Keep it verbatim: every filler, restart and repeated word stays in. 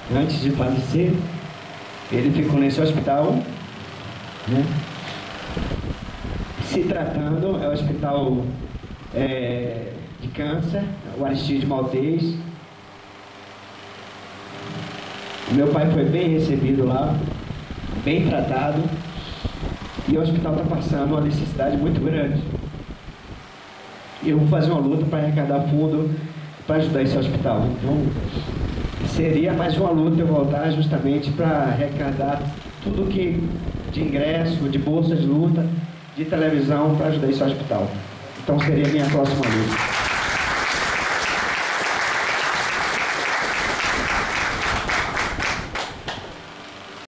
antes de falecer, ele ficou nesse hospital, né, se tratando. É o hospital é, de câncer, o Aristide Maltês. Meu pai foi bem recebido lá, bem tratado, e o hospital está passando uma necessidade muito grande. Eu vou fazer uma luta para arrecadar fundo para ajudar esse hospital. Então, seria mais uma luta eu voltar justamente para arrecadar tudo que de ingresso, de bolsa de luta, de televisão, para ajudar esse hospital. Então, seria a minha próxima luta.